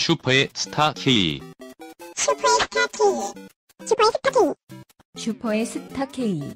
슈퍼의 스타 K. 슈퍼의 스타 K.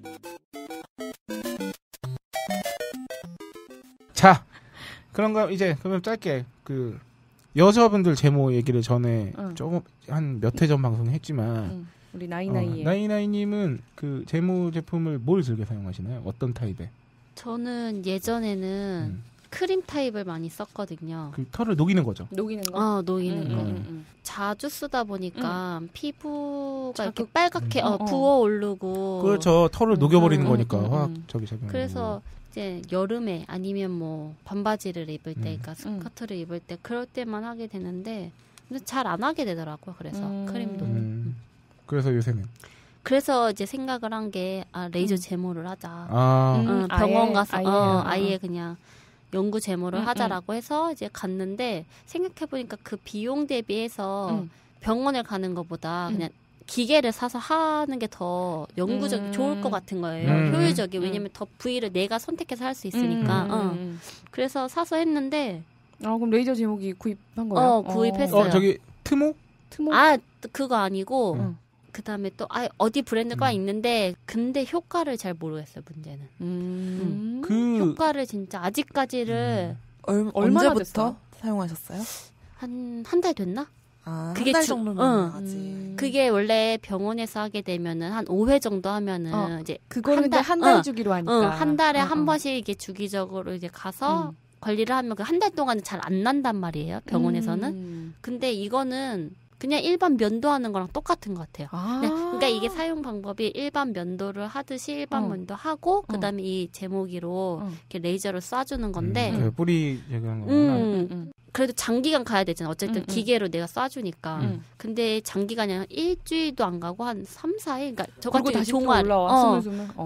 자, 그런가 이제 그러면 짧게 그 여자분들 제모 얘기를 전에 조금 한 몇 회 전 방송했지만 우리 나이나이에 나이나이님은 그 제모 제품을 뭘 즐겨 사용하시나요? 어떤 타입의? 저는 예전에는 크림 타입을 많이 썼거든요. 그 털을 녹이는 거죠. 녹이는 거. 녹이는 거. 자주 쓰다 보니까 피부가 이렇게 자극. 빨갛게 부어 오르고. 그렇죠. 털을 녹여버리는 거니까 화학적인 작용. 그래서 이제 여름에 아니면 뭐 반바지를 입을 때, 그러니까 스커트를 입을 때 그럴 때만 하게 되는데 근데 잘 안 하게 되더라고요. 그래서 크림도. 그래서 요새는. 그래서 이제 생각을 한 게 레이저 제모를 하자. 병원 가서 아예 그냥 연구 제모를 하자라고 해서 이제 갔는데 생각해 보니까 그 비용 대비해서 병원을 가는 것보다 그냥 기계를 사서 하는 게 더 영구적 좋을 것 같은 거예요. 효율적이. 왜냐면 더 부위를 내가 선택해서 할 수 있으니까. 그래서 사서 했는데. 그럼 레이저 제모기 구입한 거예요? 구입했어요. 저기 트모? 그거 아니고. 그 다음에 또 어디 브랜드가 있는데 근데 효과를 잘 모르겠어요. 문제는. 그 효과를 진짜 아직까지를 언제부터 사용하셨어요? 한 달 됐나? 그게 한 달 정도면 아직. 그게 원래 병원에서 하게 되면은 한 5회 정도 하면은 이제 그거는 한 달 주기로 하니까 한 달에 한 번씩 이게 주기적으로 이제 가서 관리를 하면 그 한 달 동안은 잘 안 난단 말이에요. 병원에서는. 근데 이거는 그냥 일반 면도하는 거랑 똑같은 것 같아요. 그러니까 이게 사용 방법이 일반 면도를 하듯이 일반 면도 하고 그다음에 이 제모기로 이렇게 레이저를 쏴주는 건데 뿌리 제거한 거구나. 그래도 장기간 가야 되잖아. 어쨌든 기계로 내가 쏴주니까. 근데 장기간이 한 일주일도 안 가고 한 3, 4일. 그러니까 저 같은 다시 종아리. 올라와.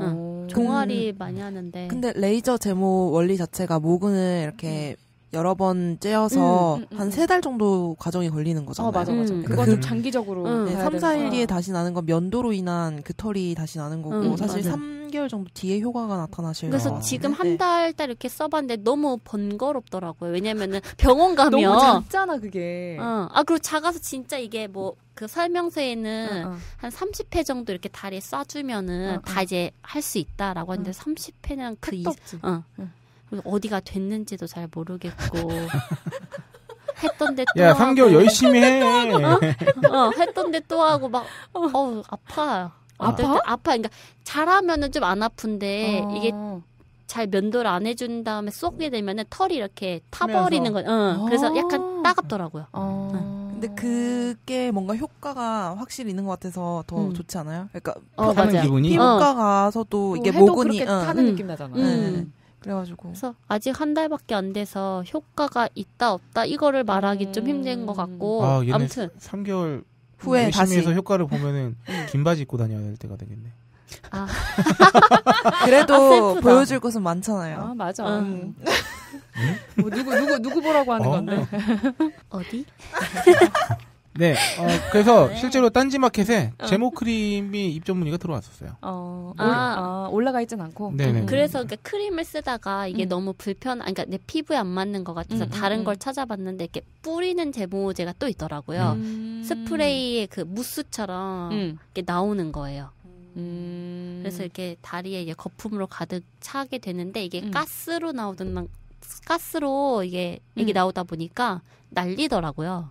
종아리 많이 하는데. 근데 레이저 제모 원리 자체가 모근을 이렇게 여러 번 째어서 한 3달 정도 과정이 걸리는 거잖아요. 맞아. 그거 좀 장기적으로 3, 4일 뒤에 다시 나는 건 면도로 인한 그 털이 다시 나는 거고 사실 맞아. 3개월 정도 뒤에 효과가 나타나실 그래서 지금 한 달 이렇게 써봤는데 너무 번거롭더라고요. 왜냐면은 병원 가면 너무 작잖아 그게. 그리고 작아서 진짜 이게 뭐 그 설명서에는 한 30회 정도 이렇게 다리에 쏴주면은 다 이제 할 수 있다라고 하는데 30회는 어디가 됐는지도 잘 모르겠고 했던데 또 야 3개월 열심히 해. 했던데 또 하고 막 아파요. 아파? 그러니까 잘하면은 좀 안 아픈데 이게 잘 면도를 안 해준 다음에 쏘게 되면은 털이 이렇게 타버리는 거. 그래서 약간 따갑더라고요. 근데 그게 뭔가 효과가 확실히 있는 것 같아서 더 좋지 않아요? 그러니까 하는 기분이 피부과 가서도 이게 해도 모근이 그렇게 타는 느낌 나잖아. 그래가지고 그래서 아직 한 달밖에 안 돼서 효과가 있다 없다 이거를 말하기 좀 힘든 것 같고 아무튼 3개월 후에 열심히 다시 해서 효과를 보면은 긴 바지 입고 다녀야 될 때가 되겠네. 그래도 보여줄 것은 많잖아요. 맞아. 뭐 누구 보라고 하는 건데. 어디? 네, 그래서 실제로 딴지마켓에 제모 크림이 입점 문의가 들어왔었어요. 올라가 있진 않고. 네네. 그래서 그러니까 크림을 쓰다가 이게 너무 그러니까 내 피부에 안 맞는 것 같아서 다른 걸 찾아봤는데 이렇게 뿌리는 제모제가 또 있더라고요. 스프레이의 그 무스처럼 이렇게 나오는 거예요. 그래서 이렇게 다리에 이게 거품으로 가득 차게 되는데 이게 가스로 이게 나오다 보니까 날리더라고요.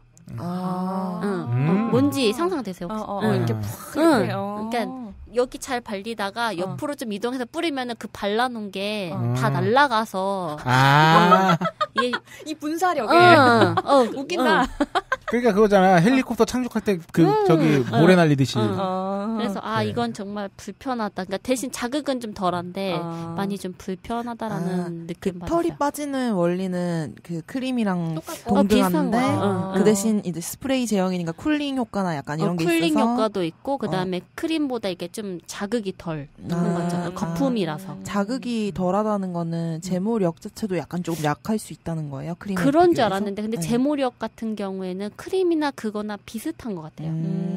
뭔지 상상되세요? 이렇게 푹 그러니까 여기 잘 발리다가 옆으로 좀 이동해서 뿌리면은 그 발라놓은 게 다 날아가서 이게 이 분사력에 웃긴다. 그러니까 그거잖아. 헬리콥터 착륙할 때 저기 모래 날리듯이. 그래서 이건 정말 불편하다. 그러니까 대신 자극은 좀 덜한데 많이 좀 불편하다라는 느낌 받았어요. 털이 빠지는 원리는 그 크림이랑 비슷한 동등한데 거예요. 그 대신 이제 스프레이 제형이니까 쿨링 효과나 약간 이런 게 있어서 쿨링 효과도 있고 그다음에 크림보다 이게 좀 자극이 덜 있는 거죠. 거품이라서. 자극이 덜하다는 거는 제모력 자체도 약간 조금 약할 수 있다는 거예요. 크림 그런 줄 알았는데 근데 제모력 같은 경우에는 크림이나 그거나 비슷한 것 같아요.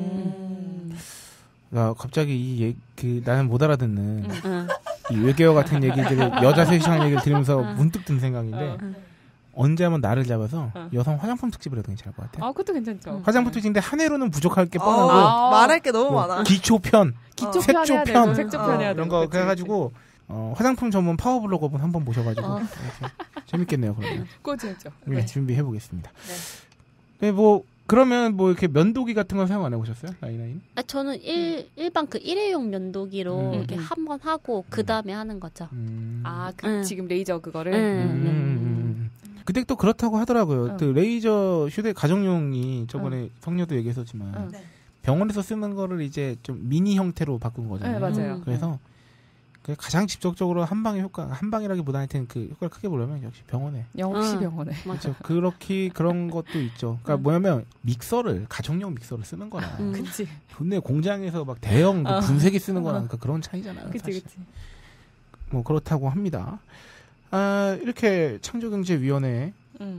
갑자기 나는 못 알아듣는 이 외계어 같은 얘기들을 여자 셋이 하는 얘기를 들으면서 문득 든 생각인데 언제 한번 날을 잡아서 여성 화장품 특집을 해도 괜찮을 것 같아요. 그것도 괜찮죠. 화장품 특집인데 한 해로는 부족할 게 뻔하고 말할 게 너무 많아. 기초편, 색조편 색조편 해야 돼. 이런 거 그래가지고 화장품 전문 파워블로거분 한번 모셔가지고 재밌겠네요. 그러면 꽂죠. 네, 준비해 보겠습니다. 네, 뭐 그러면 뭐 이렇게 면도기 같은 건 사용 안 해보셨어요, 나이나인? 저는 일반 그 일회용 면도기로 이렇게 한 번 하고 그 다음에 하는 거죠. 지금 레이저 그거를. 그때 또 그렇다고 하더라고요. 그 레이저 휴대 가정용이 저번에 성녀도 얘기했었지만 병원에서 쓰는 거를 이제 좀 미니 형태로 바꾼 거잖아요. 네, 맞아요. 그래서 가장 직접적으로 한 방이라기보다 하여튼 그 효과를 크게 보려면 역시 병원에. 역시 병원에. 맞죠. 그런 것도 있죠. 그러니까 뭐냐면 가정용 믹서를 쓰는 거나. 그치. 근데 공장에서 막 대형 분쇄기 쓰는 거나 그러니까 그런 차이잖아요. 그치. 뭐 그렇다고 합니다. 이렇게 창조경제위원회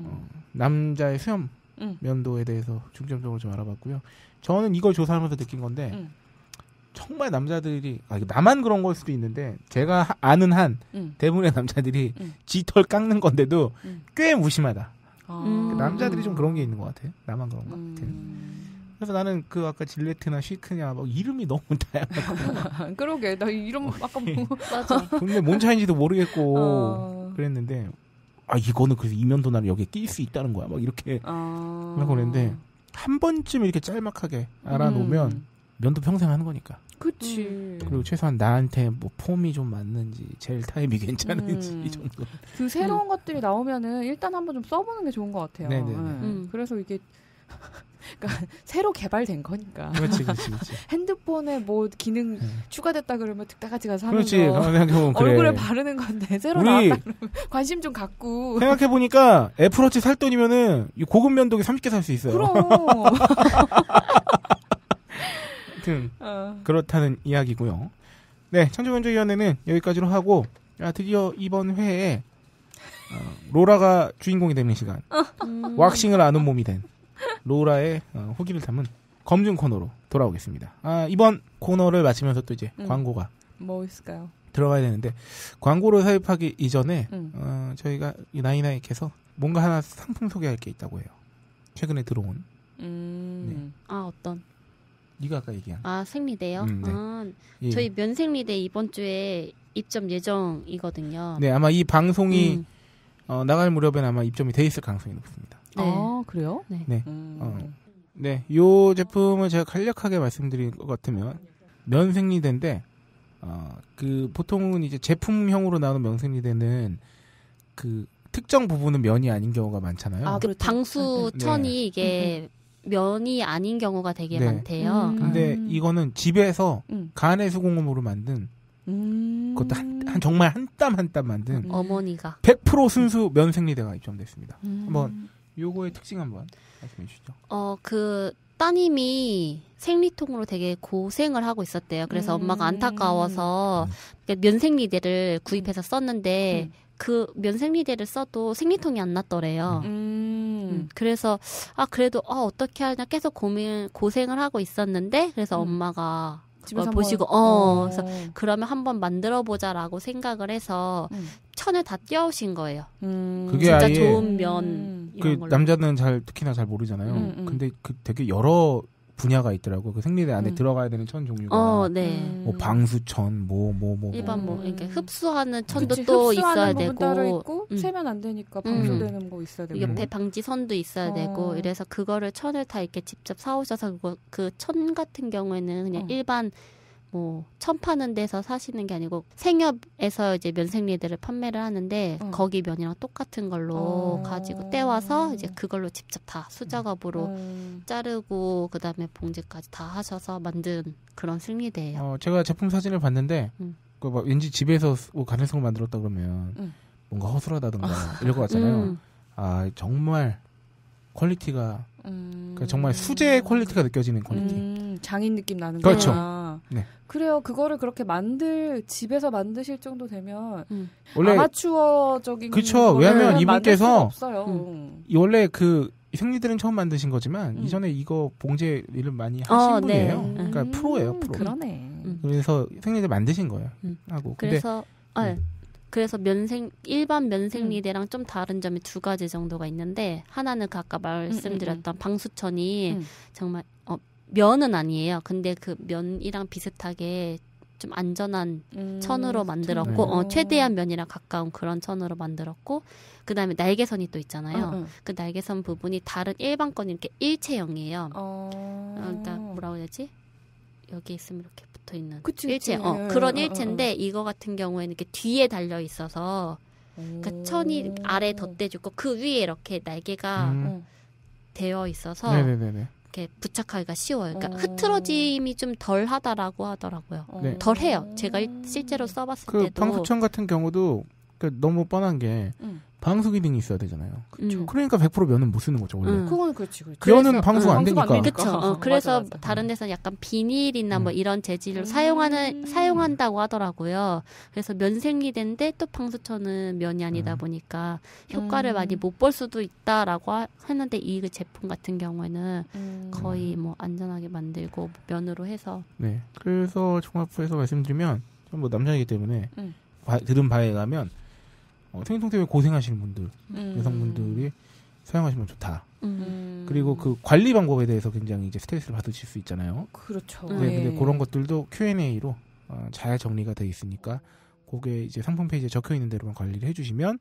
남자의 수염 면도에 대해서 중점적으로 좀 알아봤고요. 저는 이걸 조사하면서 느낀 건데 정말 남자들이 나만 그런 걸 수도 있는데 제가 아는 한 대부분의 남자들이 쥐털 깎는 건데도 꽤 무심하다. 남자들이 좀 그런 게 있는 것 같아요. 나만 그런 것 같아요. 그래서 나는 그 아까 질레트나 시크냐 막 이름이 너무 다양하고 그러게 나 이름 아까 맞아. 근데 뭔 차인지도 모르겠고 그랬는데 이거는 그래서 이면도 나를 여기에 낄 수 있다는 거야 막 이렇게 하고 그랬는데 한 번쯤 이렇게 짤막하게 알아놓으면 면도 평생 하는 거니까. 그치. 그리고 최소한 나한테 뭐 폼이 좀 맞는지 젤 타입이 괜찮은지 이 정도. 그 새로운 것들이 나오면은 일단 한번 좀 써보는 게 좋은 것 같아요. 네네네. 그래서 이게 그러니까 새로 개발된 거니까. 그렇지. 핸드폰에 뭐 기능 추가됐다 그러면 득다같이 가서 하는 그렇지. 거. 그래. 얼굴에 바르는 건데 새로 나왔다 그러면 관심 좀 갖고. 생각해보니까 애플워치 살 돈이면은 이 고급 면도기 30개 살 수 있어요. 그럼. 그렇다는 이야기고요. 네, 창조경제위원회는 여기까지로 하고 드디어 이번 회에 로라가 주인공이 되는 시간 왁싱을 아는 몸이 된 로라의 후기를 담은 검증 코너로 돌아오겠습니다. 이번 코너를 마치면서 또 이제 광고가 뭐 있을까요? 들어가야 되는데 광고를 삽입하기 이전에 저희가 이 나이나이께서 뭔가 하나 상품 소개할 게 있다고 해요. 최근에 들어온 네. 어떤? 네가 아까 얘기한. 생리대요? 네. 예. 저희 면생리대 이번 주에 입점 예정이거든요. 네, 아마 이 방송이 나갈 무렵엔 아마 입점이 돼 있을 가능성이 높습니다. 네. 그래요? 네. 네, 요 제품을 제가 간략하게 말씀드릴 것 같으면 면생리대인데 그 보통은 이제 제품형으로 나오는 면생리대는 그 특정 부분은 면이 아닌 경우가 많잖아요. 그렇죠. 방수천이 이게 면이 아닌 경우가 되게 많대요. 근데 이거는 집에서 간의 수공업으로 만든 그것도 정말 한 땀 한 땀 만든 어머니가 100% 순수 면생리대가 입점됐습니다. 한번 요거의 특징 한번 말씀해 주시죠. 그 따님이 생리통으로 되게 고생을 하고 있었대요. 그래서 엄마가 안타까워서 면생리대를 구입해서 썼는데 그 면생리대를 써도 생리통이 안 났더래요. 그래서 그래도 어떻게 하냐 계속 고생을 하고 있었는데 그래서 엄마가 그걸 보시고 그래서 그러면 한번 만들어 보자라고 생각을 해서 천을 다 띄워오신 거예요. 그게 진짜 아예 좋은 면 이런 걸로. 남자는 특히나 잘 모르잖아요. 근데 그 되게 여러 분야가 있더라고. 그 생리대 안에 들어가야 되는 천 종류가. 네. 뭐 방수천, 일반 이렇게 흡수하는 천도 또 있어야 되고. 따로 있고 세면 안 되니까 방수되는 거 있어야 되고. 옆에 방지선도 있어야 되고. 이래서 그거를 천을 다 이렇게 직접 사오셔서 그 천 같은 경우에는 그냥 일반 천 파는 데서 사시는 게 아니고 생협에서 이제 면생리대를 판매를 하는데 거기 면이랑 똑같은 걸로 가지고 떼와서 이제 그걸로 직접 다 수작업으로 자르고 그다음에 봉지까지 다 하셔서 만든 그런 생리대예요. 제가 제품 사진을 봤는데 왠지 집에서 가능성을 만들었다 그러면 뭔가 허술하다든가 이럴 것 같잖아요. 정말 퀄리티가 그러니까 정말 수제의 퀄리티가 느껴지는 퀄리티. 장인 느낌 나는 그렇죠. 거야. 네. 그래요. 그거를 그렇게 집에서 만드실 정도 되면 원래 아마추어적인 그렇죠. 왜냐하면 이분께서 원래 그 생리대는 처음 만드신 거지만 이전에 이거 봉제 일을 많이 하신 분이에요. 네. 그러니까 프로예요, 프로. 그러네. 그래서 생리대 만드신 거예요. 하고 그래서 그래서 일반 면생리대랑 좀 다른 점이 2가지 정도가 있는데, 하나는 그 아까 말씀드렸던 방수천이 정말 면은 아니에요. 근데 그 면이랑 비슷하게 좀 안전한 천으로 만들었고, 최대한 면이랑 가까운 그런 천으로 만들었고, 그 다음에 날개선이 또 있잖아요. 그 날개선 부분이 다른 일반 건 이렇게 일체형이에요. 그러니까 뭐라고 해야 되지? 여기 있으면 이렇게 붙어 있는 일체. 그런 일체인데 이거 같은 경우에는 이렇게 뒤에 달려 있어서 그러니까 천이 아래 덧대주고 그 위에 이렇게 날개가 되어 있어서 이렇게 부착하기가 쉬워요. 그러니까 흐트러짐이 좀 덜하다라고 하더라고요. 덜해요. 제가 실제로 써봤을 때도. 방수천 같은 경우도 너무 뻔한 게 방수 기능이 있어야 되잖아요. 그러니까 100% 면은 못 쓰는 거죠, 원래. 그건 그렇지. 면은 방수가 안 되니까. 그렇죠. 그래서 맞아. 다른 데서 약간 비닐이나 뭐 이런 재질을 사용한다고 하더라고요. 그래서 면생리대인데 또 방수천은 면이 아니다 보니까 효과를 많이 못 볼 수도 있다라고 하는데 이 제품 같은 경우에는 거의 뭐 안전하게 만들고 면으로 해서. 네. 그래서 종합해서 말씀드리면 뭐 남자이기 때문에 들은 바에 가면 생리통 때문에 고생하시는 분들, 여성분들이 사용하시면 좋다. 그리고 그 관리 방법에 대해서 굉장히 이제 스트레스를 받으실 수 있잖아요. 그렇죠. 네, 근데 그런 것들도 Q&A로 잘 정리가 되어 있으니까 그게 이제 상품 페이지에 적혀 있는 대로만 관리를 해주시면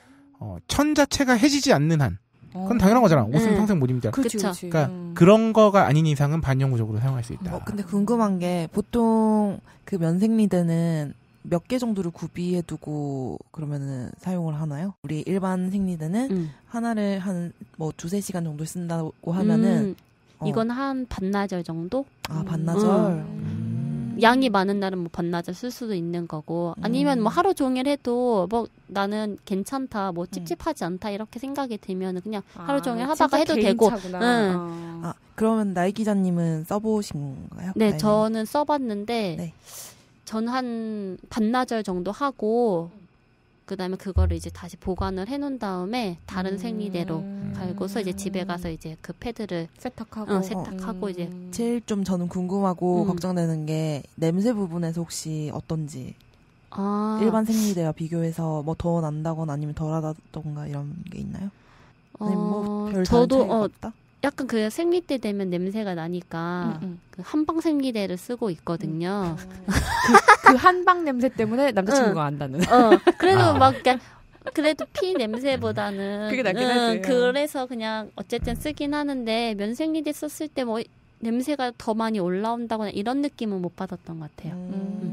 천 자체가 해지지 않는 한. 그건 당연한 거잖아. 옷은 평생 못 입잖아. 그렇죠. 그러니까 그런 거가 아닌 이상은 반영구적으로 사용할 수 있다. 근데 궁금한 게 보통 그 면생리대는 몇 개 정도를 구비해두고 그러면은 사용을 하나요? 우리 일반 생리대는 하나를 한 뭐 2-3시간 정도 쓴다고 하면은 이건 한 반나절 정도? 아, 반나절? 양이 많은 날은 뭐 반나절 쓸 수도 있는 거고, 아니면 뭐 하루 종일 해도 뭐 나는 괜찮다, 뭐 찝찝하지 않다 이렇게 생각이 들면 그냥 하루 종일 하다가 해도 되고. 아, 그러면 나이 기자님은 써보신 건가요? 네, 저는 써봤는데 네. 저는 한 반나절 정도 하고 그다음에 그거를 이제 다시 보관을 해놓은 다음에 다른 생리대로 갈고서 이제 집에 가서 이제 그 패드를 세탁하고 이제 제일 좀 저는 궁금하고 걱정되는 게 냄새 부분에서 혹시 어떤지. 일반 생리대와 비교해서 뭐 더 난다거나 아니면 덜하다던가 이런 게 있나요? 아니면 뭐 별 다른 차이가 없다? 약간 그 생리대 되면 냄새가 나니까 그 한방 생리대를 쓰고 있거든요. 그 한방 냄새 때문에 남자친구가 안다는. 그래도 막 그래도 피 냄새보다는 그게 낫긴 하지. 그래서 그냥 어쨌든 쓰긴 하는데 면 생리대 썼을 때 뭐 냄새가 더 많이 올라온다거나 이런 느낌은 못 받았던 것 같아요.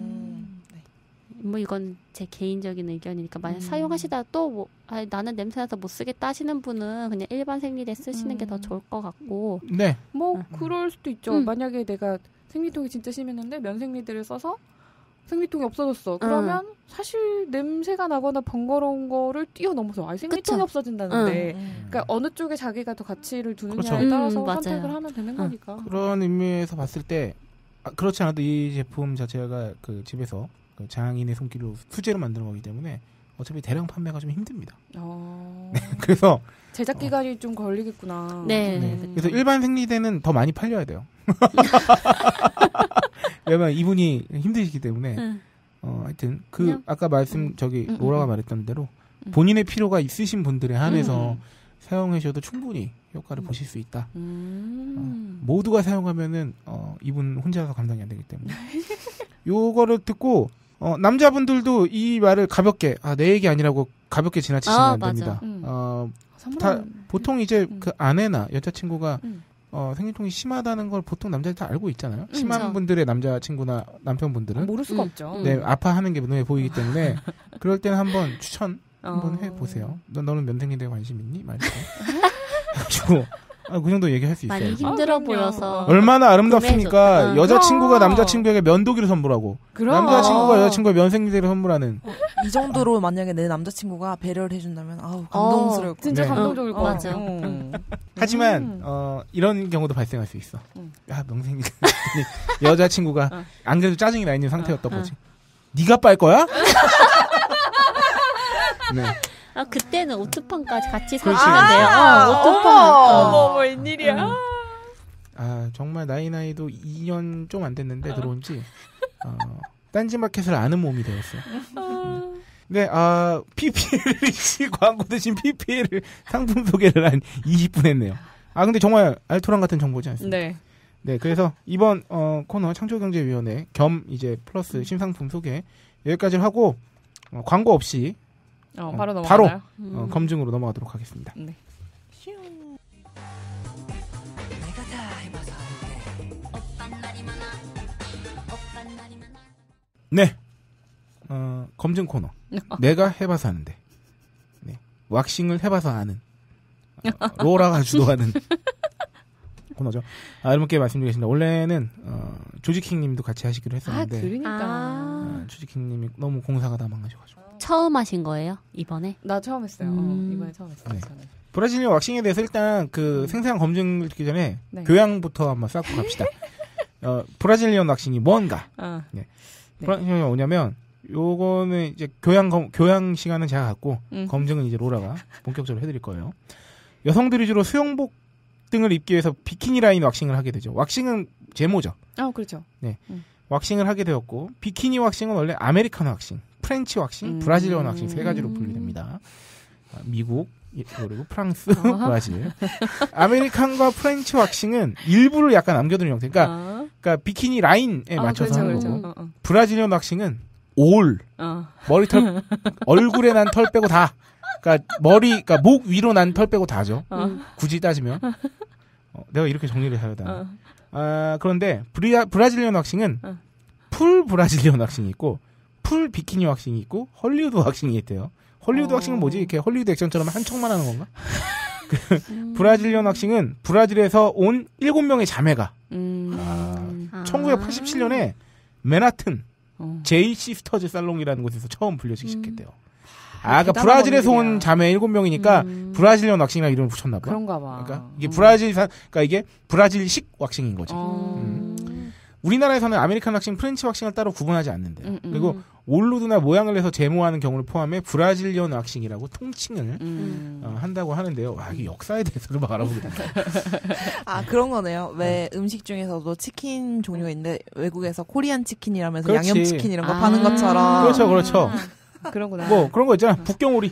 뭐 이건 제 개인적인 의견이니까 만약 사용하시다가 또 뭐 나는 냄새나서 못 쓰겠다 하시는 분은 그냥 일반 생리대 쓰시는 게 더 좋을 것 같고. 네. 뭐 그럴 수도 있죠. 만약에 내가 생리통이 진짜 심했는데 면 생리대를 써서 생리통이 없어졌어. 그러면 사실 냄새가 나거나 번거로운 거를 뛰어넘어서 생리통이 없어진다는데 그러니까 어느 쪽에 자기가 더 가치를 두느냐에 따라서 선택을 하면 되는 거니까. 그런 의미에서 봤을 때 그렇지 않아도 이 제품 자체가 그 집에서 그 장인의 손길로 수제로 만드는 거기 때문에 어차피 대량 판매가 좀 힘듭니다. 네, 그래서 제작 기간이 좀 걸리겠구나. 네. 그래서 일반 생리대는 더 많이 팔려야 돼요. 왜냐면 이분이 힘드시기 때문에 하여튼 아까 로라가 말했던 대로 본인의 필요가 있으신 분들에 한해서 사용하셔도 충분히 효과를 보실 수 있다. 모두가 사용하면은 이분 혼자서 감당이 안 되기 때문에 요거를 듣고 남자분들도 이 말을 가볍게 내 얘기 아니라고 가볍게 지나치시면 안 됩니다. 보통 이제 그 아내나 여자친구가 생리통이 심하다는 걸 보통 남자들이 다 알고 있잖아요. 심한 분들의 남자친구나 남편분들은 모를 수가 없죠. 네, 아파하는 게 눈에 보이기 때문에 그럴 때는 한번 추천 한번 해보세요. 너는 면생리대에 관심 있니? 말이죠. 그래가지고 그 정도 얘기할 수 있어요. 많이 힘들어 보여서. 얼마나 아름답습니까? 여자친구가 남자친구에게 면도기를 선물하고 남자친구가 여자친구가 면생리대를 선물하는. 이 정도로 만약에 내 남자친구가 배려를 해준다면 감동스러울 것 진짜 감동적일 것 같아. 하지만 이런 경우도 발생할 수 있어. 야, 면생리대 여자친구가 안 그래도 짜증이 나 있는 상태였던 거지. 네가 빨 거야? 네. 그때는 오토판까지 같이 사시면 돼요. 오토판. 웬일이야. 정말 나이도 2년 좀 안 됐는데 들어온 지 딴지마켓을 아는 몸이 되었어요. 네, PPL 광고 대신 PPL 상품 소개를 한 20분 했네요. 근데 정말 알토란 같은 정보지 않습니까? 네. 네, 그래서 이번 코너 창조경제위원회 겸 이제 플러스 신상품 소개 여기까지 하고 광고 없이 바로 넘어가나요? 검증으로 넘어가도록 하겠습니다. 네. 네. 검증 코너. 내가 해봐서 아는데. 네. 왁싱을 해봐서 아는. 로라가 주도하는 코너죠. 여러분께 말씀드리겠습니다. 원래는 조지킹님도 같이 하시기로 했었는데. 그러니까. 조지킹님이 너무 공사가 다 망가져가지고. 처음 하신 거예요? 이번에? 나 처음 했어요. 이번에 처음 했어요. 네. 브라질리언 왁싱에 대해서 일단 생생한 검증을 듣기 전에 네. 교양부터 한번 쌓고 갑시다. 브라질리언 왁싱이 뭔가. 네. 브라질리언이 뭐냐면 요거는 이제 교양 시간은 제가 갖고 검증은 이제 로라가 본격적으로 해드릴 거예요. 여성들이 주로 수영복 등을 입기 위해서 비키니 라인 왁싱을 하게 되죠. 왁싱은 제모죠. 그렇죠. 네. 왁싱을 하게 되었고 비키니 왁싱은 원래 아메리칸 왁싱, 프렌치 왁싱, 브라질리언 왁싱 세 가지로 분류됩니다. 미국 그리고 프랑스, 브라질. 아메리칸과 프렌치 왁싱은 일부를 약간 남겨두는 형태. 그러니까 비키니 라인에 맞춰서 하는 거고. 브라질리언 왁싱은 올 머리털 얼굴에 난 털 빼고 다. 그러니까 목 위로 난 털 빼고 다죠. 굳이 따지면. 내가 이렇게 정리를 해야 되나. 그런데 브라질리언 왁싱은 풀 브라질리언 왁싱이 있고 풀 비키니 왁싱이 있고 헐리우드 왁싱이 있대요. 헐리우드 왁싱은 뭐지? 이렇게 헐리우드 액션처럼 한 척만 하는 건가? 브라질리언 왁싱은 브라질에서 온 7명의 자매가 1987년에 맨하튼 제이 시스터즈 살롱이라는 곳에서 처음 불려지기 시작했대요. 그러니까 브라질에서 온 자매 7명이니까 브라질리언 왁싱이라는 이름을 붙였나 봐. 그런가 봐. 그러니까 이게 그러니까 이게 브라질식 왁싱인 거지. 우리나라에서는 아메리칸 왁싱, 프렌치 왁싱을 따로 구분하지 않는데요. 그리고 올루드나 모양을 내서 제모하는 경우를 포함해 브라질리언 왁싱이라고 통칭을 한다고 하는데요. 와, 이게 역사에 대해서도 막 알아보게 된다. 그런 거네요. 왜 음식 중에서도 치킨 종류가 있는데 외국에서 코리안 치킨이라면서 그렇지. 양념 치킨 이런 거 파는 것처럼. 그렇죠. 그런구나. 뭐 그런 거 있잖아. 북경오리.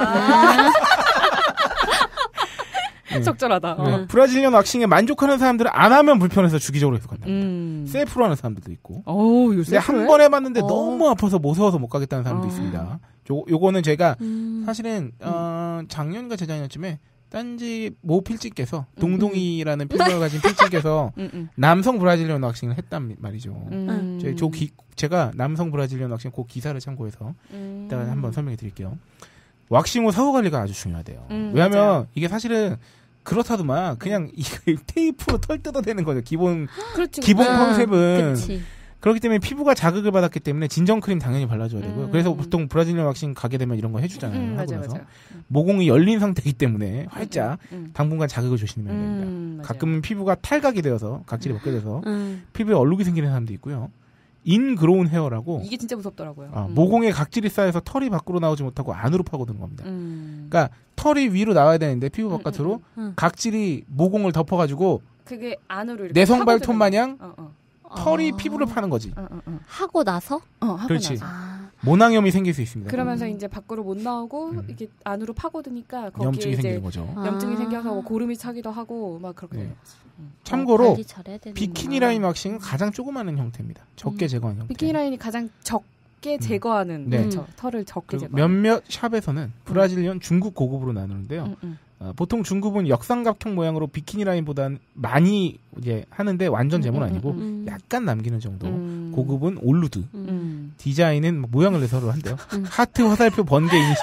적절하다. 네. 브라질리언 왁싱에 만족하는 사람들은 안 하면 불편해서 주기적으로 해서 간답니다. 셀프로 하는 사람들도 있고. 근데 한 번 해봤는데 너무 아파서 무서워서 못 가겠다는 사람도 있습니다. 요거는 제가 사실은 작년인가 재작년쯤에 딴지 모 필진께서 동동이라는 필명을 가진 필진께서 남성 브라질리언 왁싱을 했단 말이죠. 제가 남성 브라질리언 왁싱 그 기사를 참고해서 일단 한번 설명해 드릴게요. 왁싱 후 사후 관리가 아주 중요하대요. 왜냐하면 맞아요. 이게 사실은 그렇다더만 그냥 테이프로 털 뜯어대는 거죠. 기본 컨셉은. 그치. 그렇기 때문에 피부가 자극을 받았기 때문에 진정크림 당연히 발라줘야 되고요. 그래서 보통 브라질리언 왁싱 가게 되면 이런 거 해주잖아요. 하고 나서. 모공이 열린 상태이기 때문에 활짝 당분간 자극을 조심해야 됩니다. 가끔은 피부가 탈각이 되어서 각질이 벗게 돼서 피부에 얼룩이 생기는 사람도 있고요. 인그로운 헤어라고 이게 진짜 무섭더라고요. 모공에 각질이 쌓여서 털이 밖으로 나오지 못하고 안으로 파고드는 겁니다. 그러니까 털이 위로 나와야 되는데 피부 바깥으로 각질이 모공을 덮어가지고 그게 안으로 이렇게 내성발톱 마냥 털이 피부를 파는 거지. 하고 나서? 하고 그렇지. 나서. 모낭염이 생길 수 있습니다. 그러면서 이제 밖으로 못 나오고 이게 안으로 파고드니까 거기에 염증이 이제 생기는 거죠. 염증이 생겨서 뭐 고름이 차기도 하고 막 그렇게 돼요. 참고로 비키니 라인 왁싱은 가장 조그마한 형태입니다. 적게 제거하는 형태. 비키니 라인이 가장 적게 제거하는 그렇죠. 털을 적게 제거하는. 몇몇 샵에서는 브라질리언 중급 고급으로 나누는데요. 보통 중급은 역삼각형 모양으로 비키니 라인보다는 많이 이제 하는데 완전 제모는 아니고 약간 남기는 정도. 고급은 올루드. 디자인은 모양을 내서로 한대요. 하트, 화살표, 번개, 이니시.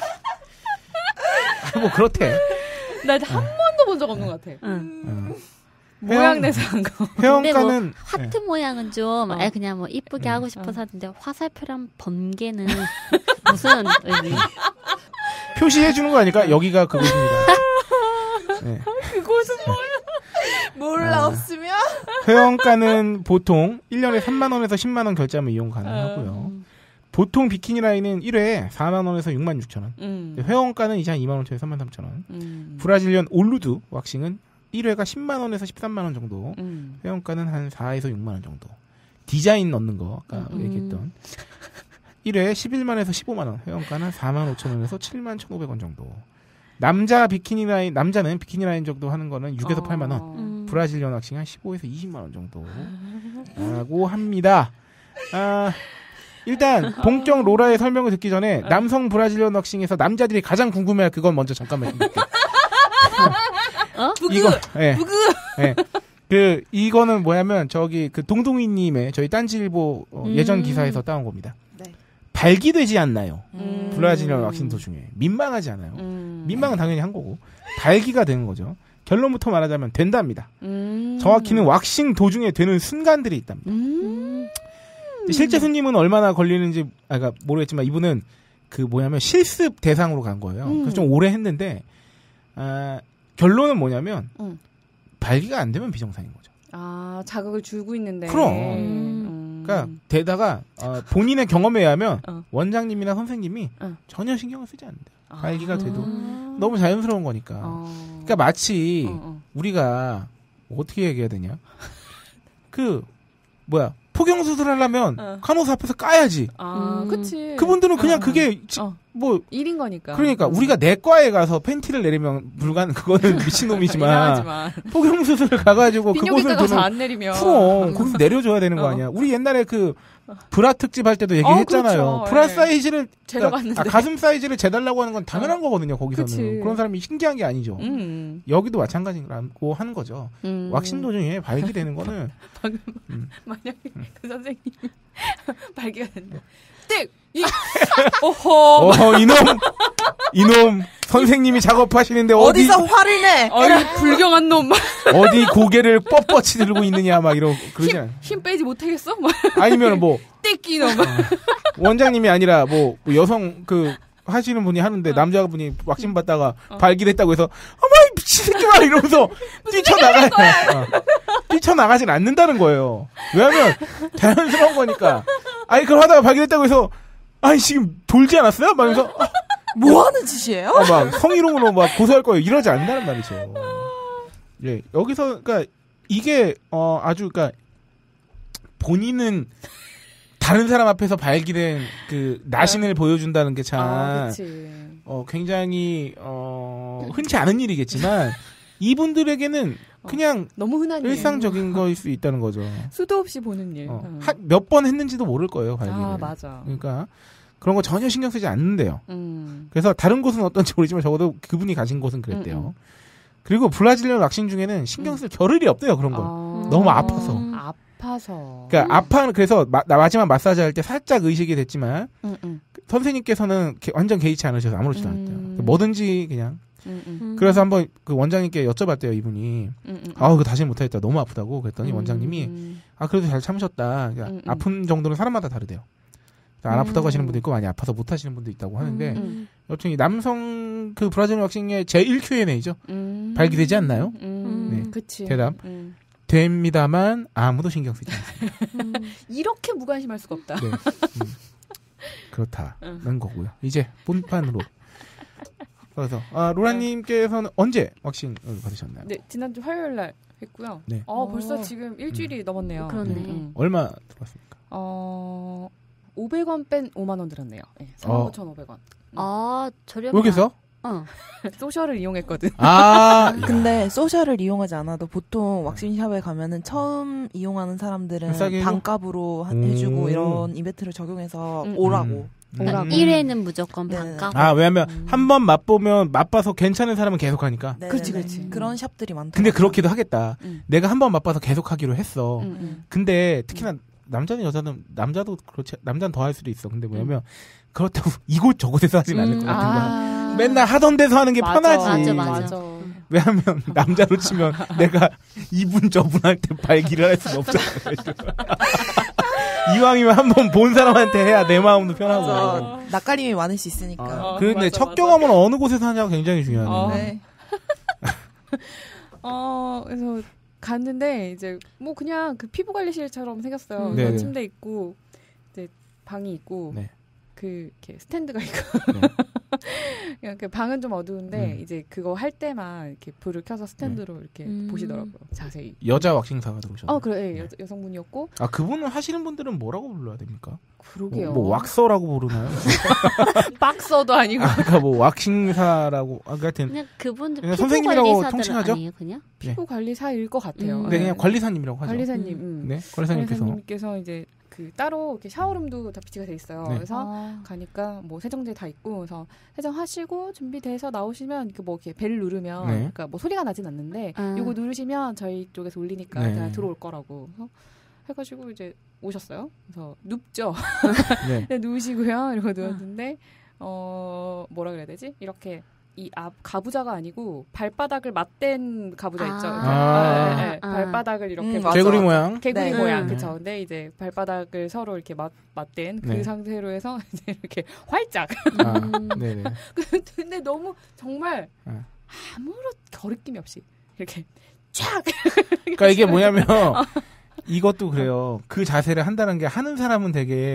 뭐 그렇대. 나 한 번도 본 적 없는 것 같아. 모양 내서 한 거. 회원가는 뭐 하트 모양은 좀 그냥 뭐 이쁘게 하고 싶어서 하는데 화살표랑 번개는 무슨 의미? 표시해 주는 거 아닐까? 여기가 그곳입니다. 네. 그곳은 뭐야? 몰라 없으면? 회원가는 보통 1년에 3만 원에서 10만 원 결제하면 이용 가능하고요. 보통 비키니 라인은 1회에 4만 원에서 6만 6천 원. 회원가는 이제 한 2만 원짜리 3만 3천 원. 브라질리언 올루드 왁싱은 1회가 10만 원에서 13만 원 정도. 회원가는 한 4에서 6만 원 정도. 디자인 넣는 거 아까 얘기했던. 1회 11만에서 15만원, 회원가는 4만 5천원에서 7만 1,500원 정도. 남자는 비키니 라인 정도 하는 거는 6에서 8만원, 브라질리언 왁싱 한 15에서 20만원 정도라고 합니다. 일단 본격 로라의 설명을 듣기 전에 남성 브라질리언 왁싱에서 남자들이 가장 궁금해할 그건 먼저 잠깐만 해볼게요. 부그! 부그! 네. 이거는 뭐냐면 그 동동이님의 저희 딴지일보 예전 기사에서 따온 겁니다. 네. 발기되지 않나요? 브라질리언 왁싱 도중에 민망하지 않아요? 민망은 당연히 한 거고 발기가 되는 거죠. 결론부터 말하자면 된답니다. 정확히는 왁싱 도중에 되는 순간들이 있답니다. 실제 손님은 얼마나 걸리는지 모르겠지만 이분은 실습 대상으로 간 거예요. 그래서 좀 오래 했는데 결론은 뭐냐면 발기가 안 되면 비정상인 거죠. 아, 자극을 주고 있는데. 그럼. 그러니까 게다가 본인의 경험에 의하면 원장님이나 선생님이 전혀 신경을 쓰지 않는다. 발기가 돼도 너무 자연스러운 거니까. 그러니까 마치 우리가 어떻게 얘기해야 되냐? 포경 수술하려면 간호사 앞에서 까야지. 그치. 그분들은 그냥 그게 일인 거니까. 그러니까 우리가 내과에 가서 팬티를 내리면 그거는 미친놈이지만 포경 수술을 가가지고 그곳을 가서 안 내리면 그럼 거기서 내려줘야 되는 거 아니야. 우리 옛날에 브라 특집 할 때도 얘기했잖아요. 그렇죠. 브라 사이즈를 재려봤는데 가슴 사이즈를 재달라고 하는 건 당연한 거거든요. 거기서는. 그치. 그런 사람이 신기한 게 아니죠. 여기도 마찬가지라고 하는 거죠. 왁싱 도중에 발기되는 거는 만약에 그 선생님이 발기가 된다. 오호. 이놈 선생님이 작업하시는데 어디서 화를 내? 불경한 놈. 어디 고개를 뻣뻣이 들고 있느냐 막 이러고 그러지 힘 빼지 못하겠어? 아니면 떼끼 놈. 원장님이 아니라 여성 하시는 분이 하는데 남자분이 왁싱 받다가 발기됐다고 해서 어머 미친 새끼야 이러면서 뛰쳐나가진 않는다는 거예요. 왜냐하면 자연스러운 거니까. 그걸 하다가 발기됐다고 해서 지금 돌지 않았어요? 막 이러면서 뭐 하는 짓이에요? 막 성희롱으로 막 고소할 거예요. 이러지 않는다는 말이죠. 예, 여기서 그러니까 이게 아주 그러니까 본인은 다른 사람 앞에서 발기된 나신을 보여준다는 게 참 굉장히 흔치 않은 일이겠지만 이분들에게는 그냥 너무 흔한 일상적인 거일 수 있다는 거죠. 수도 없이 보는 일. 몇 번 했는지도 모를 거예요, 발기를. 맞아. 그러니까 그런 거 전혀 신경 쓰지 않는데요. 그래서 다른 곳은 어떤지 모르지만 적어도 그분이 가신 곳은 그랬대요. 그리고 브라질리언 왁싱 중에는 신경 쓸 겨를이 없대요, 그런 거. 너무 아파서. 그러니까 그래서 마지막 마사지 할 때 살짝 의식이 됐지만 선생님께서는 완전 개의치 않으셔서 아무렇지도 않았대요. 뭐든지 그냥. 그래서 한번 원장님께 여쭤봤대요, 이분이. 그거 다시는 못하겠다. 너무 아프다고. 그랬더니 원장님이 그래도 잘 참으셨다. 그러니까 아픈 정도는 사람마다 다르대요. 안 아프다고 하시는 분도 있고 많이 아파서 못 하시는 분도 있다고 하는데 여튼 이 남성 브라질리언 왁싱의 제1 Q&A죠. 발기되지 않나요? 네. 그치. 대답. 됩니다만 아무도 신경 쓰지 않습니다. 이렇게 무관심할 수가 없다. 네. 그렇다는 거고요. 이제 본판으로. 그래서 로라님께서는 언제 왁싱을 받으셨나요? 네, 지난주 화요일 날 했고요. 네. 벌써 지금 일주일이 넘었네요. 그렇네. 얼마 들었습니까? 500원 뺀 5만 원 들었네요. 네, 39,500원. 저렴해. 여기서? 소셜을 이용했거든. 근데 소셜을 이용하지 않아도 보통 왁싱샵에 가면은 처음 이용하는 사람들은 반값으로 해주고 이런 이벤트를 적용해서 오라고. 그러니까 1회는 무조건 반값. 왜냐면 한 번 맛봐서 괜찮은 사람은 계속 하니까. 그렇지. 그런 샵들이 많다. 근데 그렇기도 하겠다. 내가 한 번 맛봐서 계속 하기로 했어. 근데 특히나 남자는 여자는 남자도 그렇지. 남자는 더 할 수도 있어. 근데 뭐냐면 그렇다고 이곳 저곳에서 하진 않을 것 같은 거야. 맨날 하던 데서 하는 게 편하지. 맞아. 왜냐면 남자로 치면 내가 이분 저분 할 때 발기를 할 수는 없잖아. 이왕이면 한번 본 사람한테 해야 내 마음도 편하고. 낯가림이 많을 수 있으니까. 그런데 첫 경험은 어느 곳에서 하냐가 굉장히 중요하네. 네. 그래서 갔는데 이제 그냥 피부 관리실처럼 생겼어요. 침대 있고 이제 방이 있고 이렇게 스탠드가 있고 네. 그 방은 좀 어두운데 이제 그거 할 때만 이렇게 불을 켜서 스탠드로 이렇게 보시더라고요. 자세히. 여자 왁싱사가 들어오셨나요? 그래. 네. 여성분이었고. 그분은 하시는 분들은 뭐라고 불러야 됩니까? 그러게요. 뭐 왁서라고 부르나요? 박서도 아니고. 그러니까 뭐 왁싱사라고 하여튼 그냥 그분들 그냥 선생님이라고 통칭하죠? 아니에요, 그냥? 피부 관리사일 것 같아요. 네, 그냥 관리사님이라고 하죠. 관리사님. 네, 관리사님께서 이제 그 따로 이렇게 샤워룸도 다 비치가 돼 있어요. 네. 그래서 가니까 뭐 세정제 다 있고, 그래서 세정하시고 준비돼서 나오시면 뭐 이렇게 벨 누르면, 네. 그러니까 뭐 소리가 나진 않는데, 요거 누르시면 저희 쪽에서 울리니까 네. 그냥 들어올 거라고. 그래서 해가지고 이제 오셨어요. 그래서 눕죠. 네. 네, 누우시고요. 이러고 누웠는데, 뭐라 그래야 되지? 이렇게. 이 앞 가부좌가 아니고 발바닥을 맞댄 가부좌 있죠. 네. 발바닥을 이렇게 개구리 모양. 개구리 네. 모양 그쵸. 근데 이제 발바닥을 서로 이렇게 맞댄 그 네. 상태로 해서 이제 이렇게 활짝. 네네. 근데 너무 정말 아무런 거리낌이 없이 이렇게 쫙. 그러니까 이게 뭐냐면 이것도 그래요. 그 자세를 한다는 게 하는 사람은 되게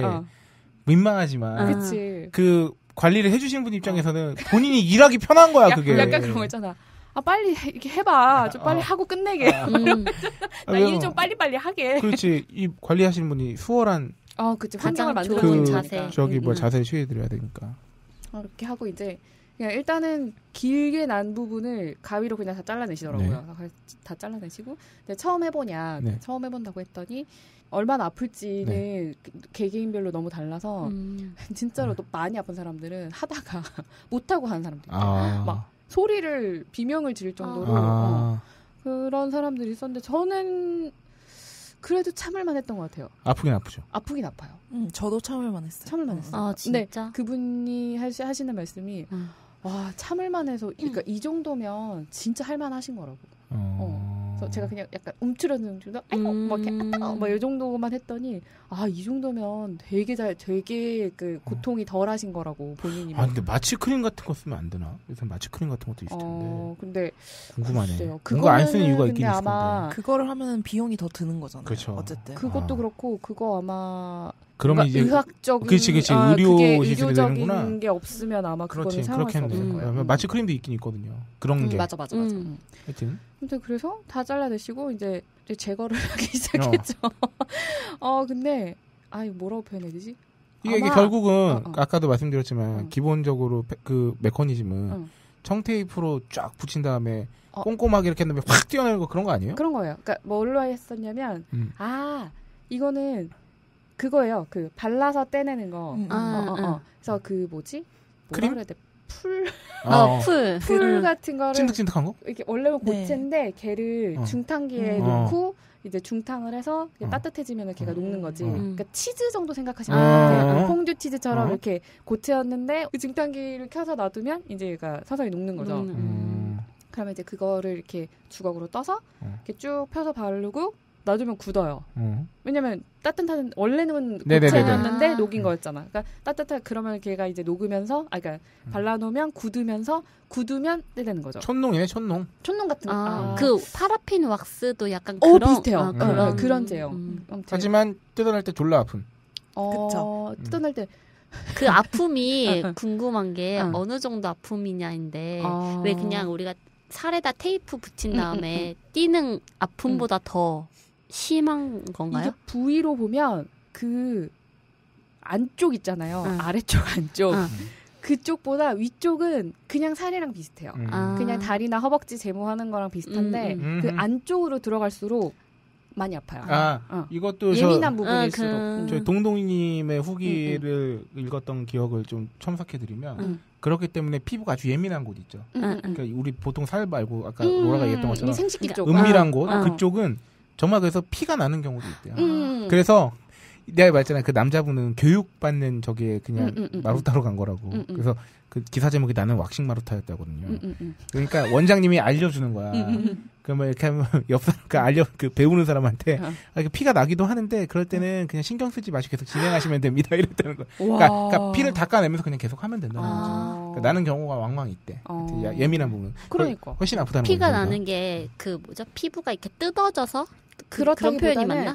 민망하지만 그치. 그 관리를 해주시는 분 입장에서는 본인이 일하기 편한 거야, 그게. 약간 그런 거 있잖아. 빨리 이렇게 해봐. 좀 빨리 하고 끝내게. 나 일 좀 빨리빨리 하게. 그렇지. 이 관리하시는 분이 수월한. 그치. 환경을 만들어주는 자세. 자세를 취해드려야 되니까. 이렇게 하고 이제 그냥 일단은 길게 난 부분을 가위로 그냥 다 잘라내시더라고요. 네. 다 잘라내시고. 근데 처음 해보냐. 네. 처음 해본다고 했더니 얼마나 아플지는 네. 개개인별로 너무 달라서 진짜로 또 많이 아픈 사람들은 하다가 못하고 하는 사람들 막 소리를 비명을 지를 정도로 그런 사람들이 있었는데 저는 그래도 참을만 했던 것 같아요. 아프긴 아프죠. 아프긴 아파요. 저도 참을만 했어요. 참을만 했어요. 진짜? 근데 그분이 하시는 말씀이 와 참을만 해서 그러니까 이 정도면 진짜 할만하신 거라고. 그래서 제가 그냥 약간 움츠러드는 정도, 아이고, 막 이렇게, 막 이 정도만 했더니, 이 정도면 되게 그 고통이 덜 하신 거라고, 본인이. 근데 마취크림 같은 거 쓰면 안 되나? 요새 마취크림 같은 것도 있을 텐데. 근데. 궁금하네. 그거 안 쓰는 이유가 있긴 있을 건데. 그거를 하면 비용이 더 드는 거잖아요. 그렇죠. 어쨌든. 그것도 그렇고, 그거 아마. 그러면 이제 의학적인 그렇지 의료 시술이 되는구나. 의료적인 게 없으면 아마 그거는 사용할 수 없을 거예요. 마취크림도 있긴 있거든요. 그런 게. 맞아. 하여튼. 근데 그래서 다 잘라내시고 이제 제거를 하기 시작했죠. 근데 뭐라고 표현해야 되지? 이게 결국은 아까도 말씀드렸지만 기본적으로 그 메커니즘은 청테이프로 쫙 붙인 다음에 꼼꼼하게 이렇게 했는데 확 띄어내는 거 그런 거 아니에요? 그런 거예요. 그러니까 뭘로 했었냐면 이거는 그거예요. 그 발라서 떼내는 거. 그래서 그 뭐지? 크림? 뭐라 그래야 돼? 풀. 풀 같은 거를 찐득찐득한 거? 이렇게 원래는 고체인데 걔를 중탕기에 놓고 이제 중탕을 해서 따뜻해지면 걔가 녹는 거지. 그러니까 치즈 정도 생각하시면 돼요. 퐁듀 치즈처럼 이렇게 고체였는데 그 중탕기를 켜서 놔두면 이제 얘가 서서히 녹는 거죠. 그러면 이제 그거를 이렇게 주걱으로 떠서 이렇게 쭉 펴서 바르고 놔두면 굳어요. 왜냐면 따뜻한 원래는 고체였는데 녹인 거였잖아. 그러니까 그러면 걔가 이제 녹으면서 그러니까 발라놓으면 굳으면 떼되는 거죠. 촌농이네, 촌농 같은 거. 그 파라핀 왁스도 약간 그런 비슷해요. 그런 제형. 하지만 뜯어낼 때 졸라 아픈. 그쵸. 뜯어낼 때 그 아픔이 궁금한 게 어느 정도 아픔이냐인데 왜 그냥 우리가 살에다 테이프 붙인 다음에 띄는 아픔보다 더 심한 건가요? 이게 부위로 보면 그 안쪽 있잖아요. 아래쪽 안쪽. 그쪽보다 위쪽은 그냥 살이랑 비슷해요. 그냥 다리나 허벅지 제모하는 거랑 비슷한데 그 안쪽으로 들어갈수록 많이 아파요. 이것도 예민한 부분일수록. 저희 동동이님의 후기를 읽었던 기억을 좀 첨삭해드리면 그렇기 때문에 피부가 아주 예민한 곳 있죠. 그러니까 우리 보통 살 말고 아까 로라가 얘기했던 것처럼 생식기 쪽. 은밀한 곳 그쪽은 정말 그래서 피가 나는 경우도 있대요. 그래서 내가 말했잖아요. 그 남자분은 교육받는 저기에 그냥 마루타로 간 거라고. 그래서 그 기사 제목이 나는 왁싱 마루타였다거든요. 그러니까 원장님이 알려주는 거야. 그러면 이렇게 하면 옆 사람, 그 배우는 사람한테 피가 나기도 하는데 그럴 때는 그냥 신경 쓰지 마시고 계속 진행하시면 됩니다. 이랬다는 거야. 그러니까 피를 닦아내면서 그냥 계속 하면 된다는 거지. 그러니까 나는 경우가 왕왕 있대. 예민한 부분. 그러니까. 훨씬 아프다는 피가 나는 게 그 뭐죠? 피부가 이렇게 뜯어져서 그런 표현이 맞나?